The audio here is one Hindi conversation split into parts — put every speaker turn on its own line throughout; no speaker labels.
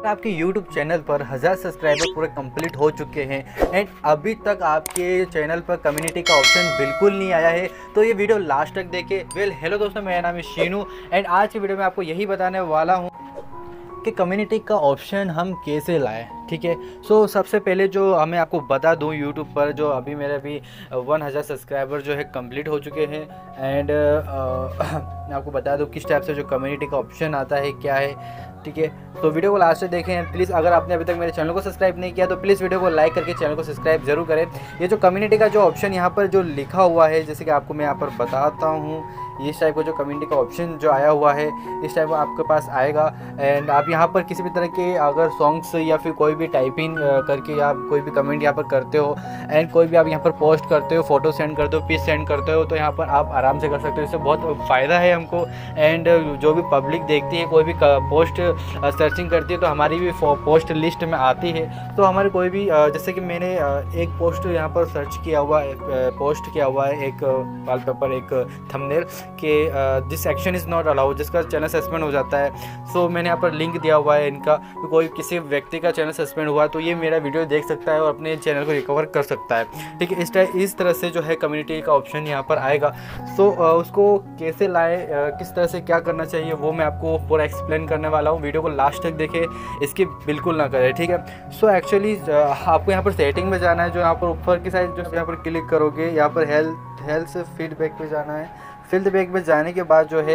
आपके YouTube चैनल पर 1000 सब्सक्राइबर पूरे कंप्लीट हो चुके हैं एंड अभी तक आपके चैनल पर कम्युनिटी का ऑप्शन बिल्कुल नहीं आया है, तो ये वीडियो लास्ट तक देखें। हेलो दोस्तों, मेरा नाम है शीनू एंड आज की वीडियो में आपको यही बताने वाला हूँ कि कम्युनिटी का ऑप्शन हम कैसे लाएं। ठीक है, सो सबसे पहले जो मैं आपको बता दूं, यूट्यूब पर जो अभी मेरे भी 1000 सब्सक्राइबर जो है कंप्लीट हो चुके हैं एंड मैं आपको बता दूं किस टाइप से जो कम्युनिटी का ऑप्शन आता है क्या है। ठीक है, तो वीडियो को लास्ट से देखें प्लीज़। अगर आपने अभी तक मेरे चैनल को सब्सक्राइब नहीं किया तो प्लीज़ वीडियो को लाइक करके चैनल को सब्सक्राइब जरूर करें। ये जो कम्युनिटी का जो ऑप्शन यहाँ पर जो लिखा हुआ है, जैसे कि आपको मैं यहाँ पर बताता हूँ, इस टाइप का जो कम्युनिटी का ऑप्शन जो आया हुआ है इस टाइप का आपके पास आएगा एंड आप यहाँ पर किसी भी तरह के अगर सॉन्ग्स या फिर कोई भी टाइपिंग करके या कोई भी कमेंट यहाँ पर करते हो एंड कोई भी आप यहाँ पर पोस्ट करते हो, फोटो सेंड करते हो, पिक सेंड करते हो, तो यहाँ पर आप आराम से कर सकते हो। इससे बहुत फ़ायदा है हमको एंड जो भी पब्लिक देखती है, कोई भी पोस्ट सर्चिंग करती है तो हमारी भी पोस्ट लिस्ट में आती है। तो हमारे कोई भी जैसे कि मैंने एक पोस्ट यहाँ पर सर्च किया हुआ है, पोस्ट किया हुआ है एक वॉलपेपर, एक थंबनेल कि this action is not allowed, जिसका चैनल सस्पेंड हो जाता है। सो मैंने यहाँ पर लिंक दिया हुआ है इनका, तो कोई किसी व्यक्ति का चैनल सस्पेंड हुआ तो ये मेरा वीडियो देख सकता है और अपने चैनल को रिकवर कर सकता है। ठीक है, इस तरह से जो है कम्युनिटी का ऑप्शन यहाँ पर आएगा। सो उसको कैसे लाए, किस तरह से क्या करना चाहिए, वो मैं आपको पूरा एक्सप्लेन करने वाला हूँ। वीडियो को लास्ट तक देखें, इसकी बिल्कुल ना करें। ठीक है, सो एक्चुअली आपको यहाँ पर सेटिंग में जाना है, जो यहाँ पर ऊपर की साइड जो यहाँ पर क्लिक करोगे, यहाँ पर हेल्थ से फीडबैक पे जाना है। फीडबैक पे जाने के बाद जो है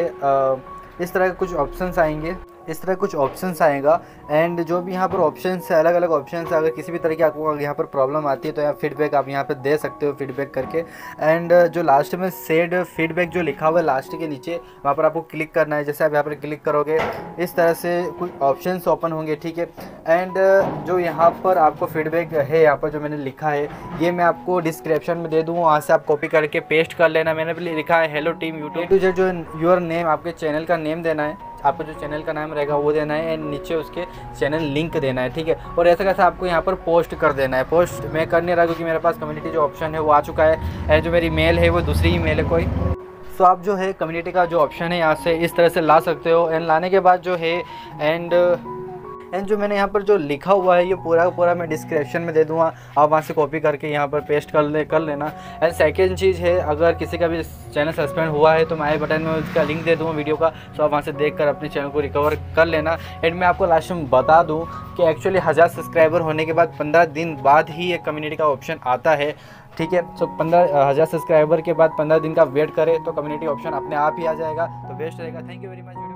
इस तरह के कुछ ऑप्शंस आएंगे, इस तरह कुछ ऑप्शंस आएगा एंड जो भी यहाँ पर ऑप्शंस है, अलग अलग ऑप्शंस है। अगर किसी भी तरह की आपको यहाँ पर प्रॉब्लम आती है तो यहाँ फीडबैक आप यहाँ पर दे सकते हो, फीडबैक करके। एंड जो लास्ट में सेड फीडबैक जो लिखा हुआ है लास्ट के नीचे, वहाँ पर आपको क्लिक करना है। जैसे आप यहाँ पर क्लिक करोगे इस तरह से कुछ ऑप्शंस ओपन होंगे। ठीक है, एंड जो यहाँ पर आपको फीडबैक है, यहाँ पर जो मैंने लिखा है ये मैं आपको डिस्क्रिप्शन में दे दूँ, वहाँ से आप कॉपी करके पेस्ट कर लेना। मैंने भी लिखा है हेलो टीम यूट्यूब टू जो योर नेम, आपके चैनल का नेम देना है, आपको जो चैनल का नाम रहेगा वो देना है एंड नीचे उसके चैनल लिंक देना है। ठीक है, और ऐसा कैसा आपको यहाँ पर पोस्ट कर देना है। पोस्ट मैं कर नहीं रहा क्योंकि मेरे पास कम्युनिटी जो ऑप्शन है वो आ चुका है एंड जो मेरी मेल है वो दूसरी ही मेल है कोई। सो आप जो है कम्युनिटी का जो ऑप्शन है यहाँ से इस तरह से ला सकते हो एंड लाने के बाद जो है एंड जो मैंने यहाँ पर जो लिखा हुआ है ये पूरा मैं डिस्क्रिप्शन में दे दूँगा, आप वहाँ से कॉपी करके यहाँ पर पेस्ट कर लेना। एंड सेकेंड चीज़ है, अगर किसी का भी चैनल सस्पेंड हुआ है तो मैं आई बटन में उसका लिंक दे दूँगा वीडियो का, सो आप वहाँ से देखकर अपने चैनल को रिकवर कर लेना। एंड मैं आपको लास्ट में बता दूँ कि एक्चुअली 1000 सब्सक्राइबर होने के बाद 15 दिन बाद ही एक कम्युनिटी का ऑप्शन आता है। ठीक है, सो 1000 सब्सक्राइबर के बाद 15 दिन का वेट करें तो कम्युनिटी ऑप्शन अपने आप ही आ जाएगा, तो बेस्ट रहेगा। Thank you very much.